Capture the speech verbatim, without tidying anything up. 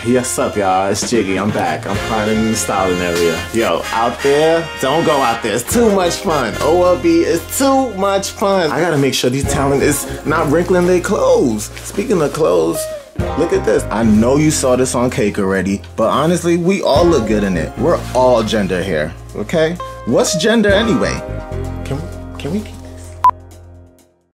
Yes up, y'all, it's Jiggy, I'm back. I'm finding in the styling area. Yo, out there, don't go out there, it's too much fun. O L B is too much fun. I gotta make sure these talent is not wrinkling their clothes. Speaking of clothes, look at this. I know you saw this on Cake already, but honestly, we all look good in it. We're all gender here, okay? What's gender anyway? Can, can we